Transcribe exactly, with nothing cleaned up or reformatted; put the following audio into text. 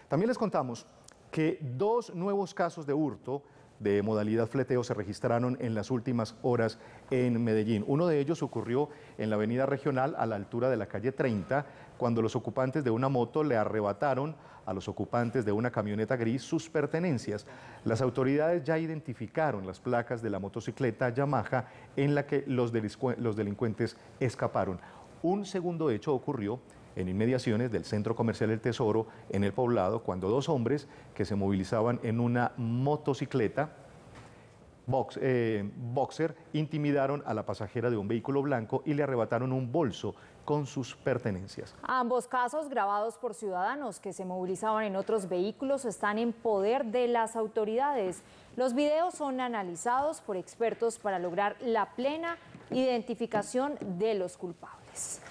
También les contamos que dos nuevos casos de hurto de modalidad fleteo se registraron en las últimas horas en Medellín. Uno de ellos ocurrió en la avenida Regional a la altura de la calle treinta, cuando los ocupantes de una moto le arrebataron a los ocupantes de una camioneta gris sus pertenencias. Las autoridades ya identificaron las placas de la motocicleta Yamaha en la que los, los delincuentes escaparon. Un segundo hecho ocurrió en inmediaciones del Centro Comercial El Tesoro, en El Poblado, cuando dos hombres que se movilizaban en una motocicleta box, eh, boxer intimidaron a la pasajera de un vehículo blanco y le arrebataron un bolso con sus pertenencias. Ambos casos, grabados por ciudadanos que se movilizaban en otros vehículos, están en poder de las autoridades. Los videos son analizados por expertos para lograr la plena identificación de los culpables.